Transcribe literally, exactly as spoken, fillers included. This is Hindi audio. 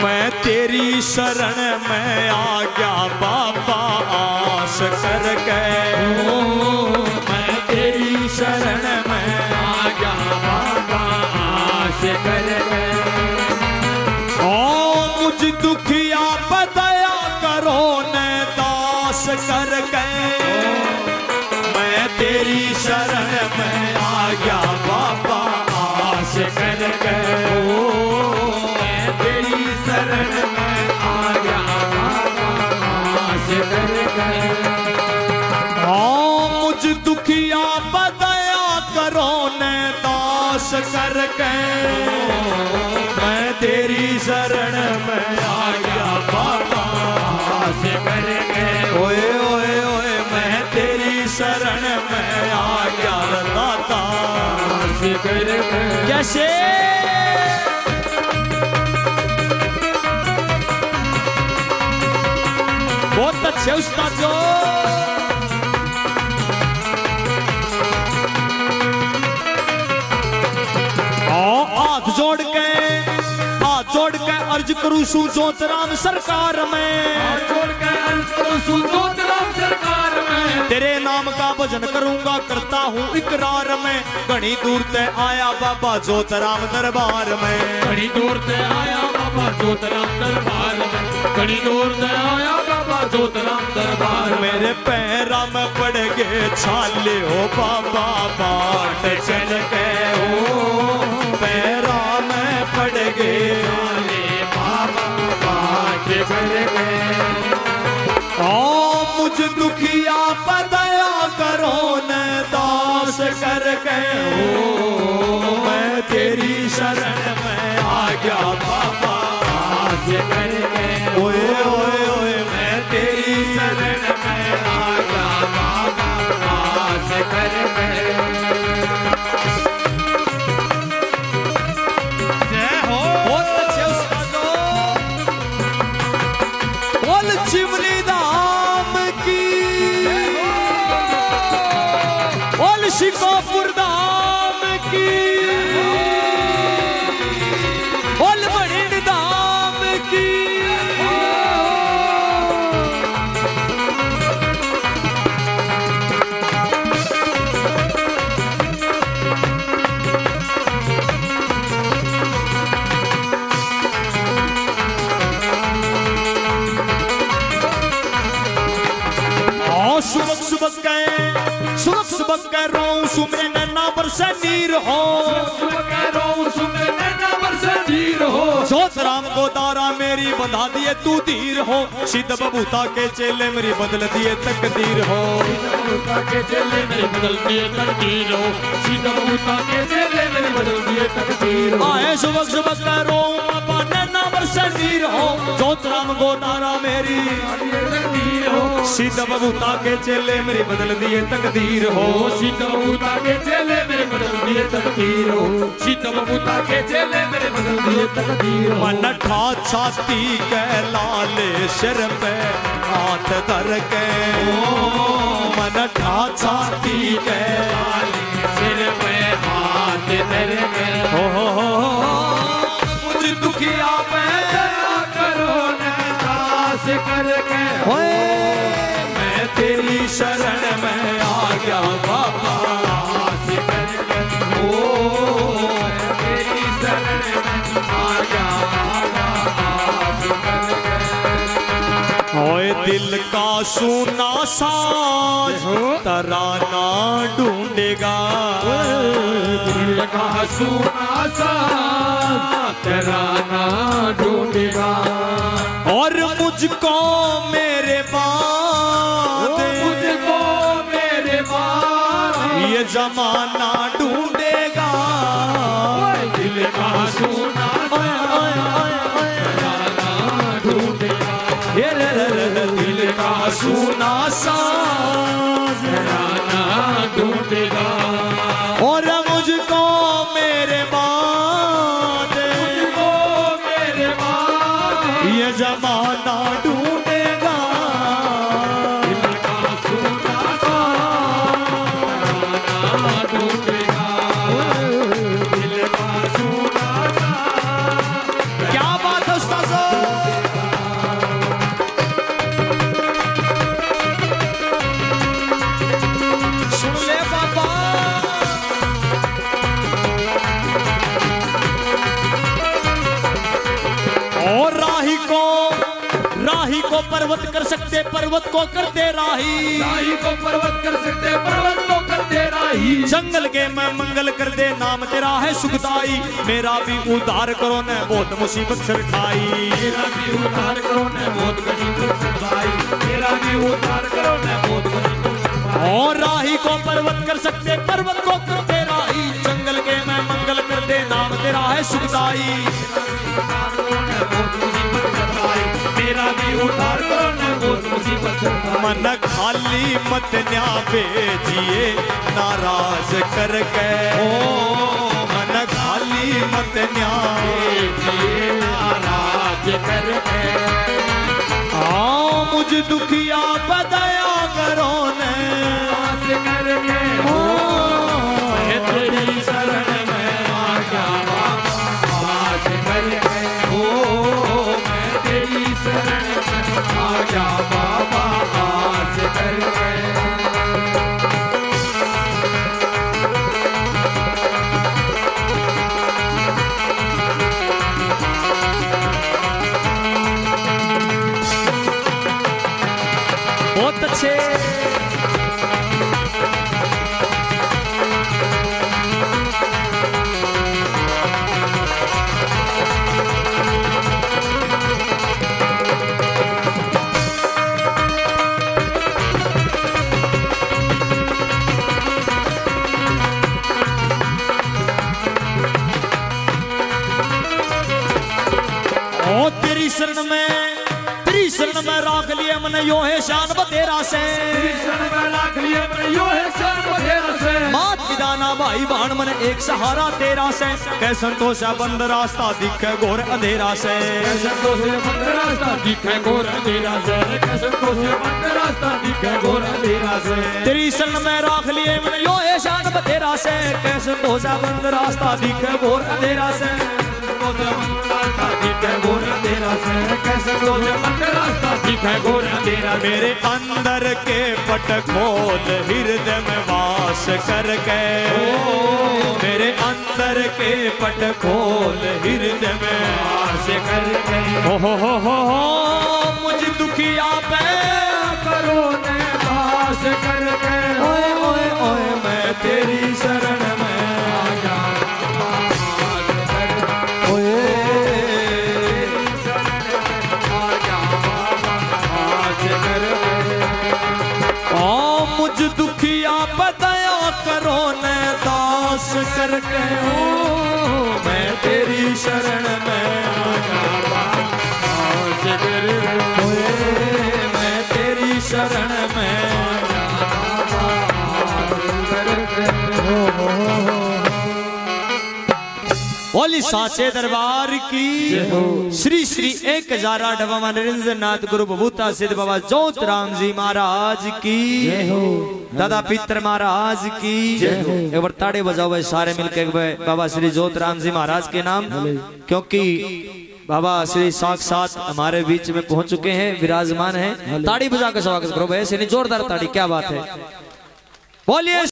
मैं तेरी शरण में आ गया बाबा आस करके, मैं तेरी शरण में आ गया बाबा आस करके। ओ मुझ दुखिया पर दया करो न दास करके, मैं तेरी शरण में आ गया बाबा आस करके। मैं तेरी शरण में आ गया बाबा आस करके। हाँ मुझ दुखिया पर दया करो न दास करके, मैं तेरी शरण में आ गया बाबा आस करके। ओए ओए ओए मैं तेरी शरण में आ गया दाता आस करके। कैसे बहुत अच्छे उस्ताद जो हाथ जोड़ के हाथ जोड़ के अर्ज करूं सू जोतराम सरकार में, हाथ जोड़ के अर्ज करूं सू जोतराम सरकार में। तेरे नाम का भजन करूंगा करता हूँ इकरार में, घनी दूर ते आया बाबा जोतराम दरबार में, घनी दूर से आया बाबा जोतराम दरबार में, घनी दूर से आया बाबा जोतराम दरबार में। मेरे पैरा में पड़ गए छाले हो बाबा बाट चल के, ओ पैरा में पड़ गए छाले बाबा बाट चल के। ओ मुझ दुखिया पर दया करो न दास करके, ओ मैं तेरी शरण में आ गया बाबा आस करके। ओए ओए ओए मैं तेरी शरण में आ गया बाबा आस करके। जय हो बहुत अच्छे उस्तादों। बोल चिमनी धाम की, बोल शिकोपुर धाम की, बोल बड़िंड धाम की। सुबह सुबह कह सुबह सुबह कह रो सुमे नैना बरसे नीर हो, सुबह कह रो सुमे नैना बरसे नीर हो। जोतराम को दारा मेरी बंधा दिए तू धीर हो, सिद्ध बबूता के चेले मेरी बदल दिए तकदीर हो, सिद्ध बबूता के चेले मेरी बदल दिए तकदीर हो, सिद्ध बबूता के चेले मेरी बदल दिए तकदीर हो। आए सुबह सुबह कह रो बाबा नैना बरसे नीर हो, जोतराम को दारा मेरी तकदीर हो, सिद्ध बबूता के चेले मेरी बदल दिए तकदीर हो, सिद्ध बबूता के चेले मेरे बदल दिए तकदीर हो, सिद्ध बबूता के चेले मेरे बदल दिए तकदीर हो। मन ठा छाती के लाले सिर पे हाथ धर के, मन ठा छाती के लाले सिर पे हाथ धर के। हो हो हो मुझ दुखिया पे दया करो न दास करके, मैं तेरी शरण में आ गया बाबा आस करके। ओ मैं तेरी शरण में आ गया बाबा आस करके। ओए दिल का सुना साज तराना ढूंढेगा, दिल का सुना सा तराना ढूंढेगा, और मुझको मेरे बाद मुझको मेरे बाद ये जमाना ढूंढेगा। दिल का सुना तराना ढूंढेगा, ये रे रे रे रे दिल का सुना साज तराना ढूंढेगा, और मुझको मेरे बाद मुझको मेरे बाद ये जमाना ढूंढेगा। दिल का सुना सा तराना ढूंढेगा, दिल का सुना सा। क्या बात है उस्ताद साहब। राही को राही को पर्वत कर सकते, पर्वत को करते राही। राही को पर्वत कर सकते, पर्वत को करते राही। जंगल के मैं मंगल कर दे, नाम तेरा है सुखदाई। मेरा भी उद्धार करो न बहुत मुसीबत सरखाई। मेरा भी उद्धार करो न बहुत मुसीबत सरखाई। मेरा भी उद्धार करो न बहुत मुसीबत सरखाई। और राही को पर्वत कर सकते, पर्वत को करते राही। जंगल के मैं मंगल कर दे, नाम तेरा है सुखदाई। मेरा भी उद्धार करो न बहुत मुसीबत सरखाई। मन खाली मत न्या भेजिए नाराज करके, ओ मन खाली मत न्या भेजिए नाराज करके। आओ मुझ दुखिया बदया करो न आस करके, ओ मैं तेरी शरण में आ गया बाबा आस करके। ओ मैं तेरी शरण में आ गया बाबा आस करके। बहुत अच्छे। ओ तेरी शरण में, तेरी शरण में राख लिए मन यो है शान बतेरा से। मात पिदाना भाई बहन मन एक सहारा तेरा से। कै संतोषा बंद रास्ता दिखे घोर अंधेरा से। कै संतोषे बंद रास्ता दिखे घोर अंधेरा से। कै संतोषे बंद रास्ता दिखे घोर अंधेरा से। तेरी शरण में राख लिए मन यो है शान बतेरा से। कै संतोषा बंद रास्ता दिखे घोर अंधेरा से। मेरे अंदर के पट खोल हृदय में वास करके, मेरे अंदर के पट खोल हृदय में वास करके। हो हो हो हो हो मुझ दुखिया पे करो ने वास करके। ओए ओए ओए मैं तेरी शरण में आ जा मुझ दुखिया बदया करो न दास करके। ओ मैं तेरी शरण में आ जावा आस करके। मैं तेरी शरण में आ जावा आस करके। बोली साचे दरबार की श्री श्री एक हजार आठ बाबा निरंजन नाथ गुरु बभूता सिद्ध बाबा जोत राम जी महाराज की, दादा पितर महाराज की। एक बार ताड़े बजाओ सारे मिलके बाबा श्री जोत राम जी महाराज के नाम, क्योंकि बाबा श्री साक्षात हमारे बीच में पहुंच चुके हैं, विराजमान हैं। ताड़ी बजा कर स्वागत करो भाई, जोरदार ताड़ी, क्या बात है। बोलिए।